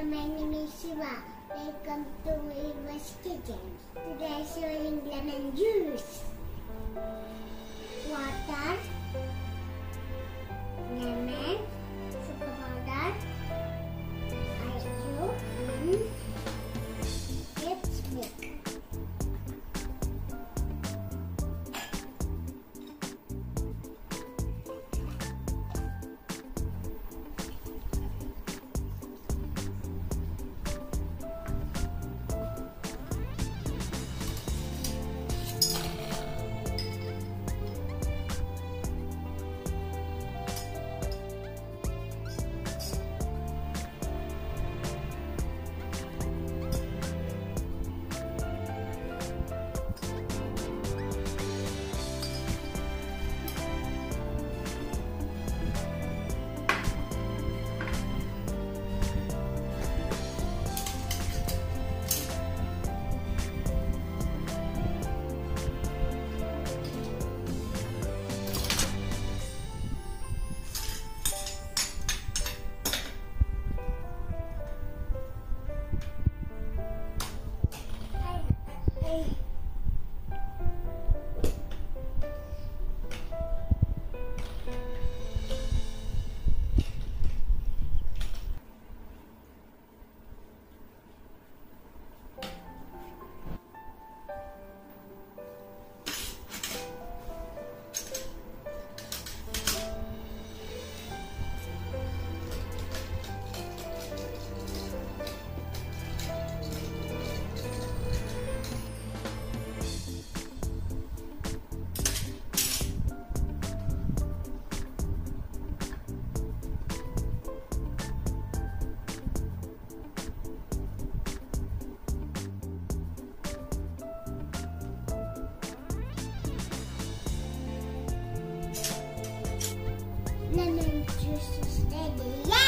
my name is Shiva. Welcome to Eva's Kitchen. Today I'm showing lemon juice. Water, lemon, sugar powder, ice cube, and lipstick. Lemon juice is ready.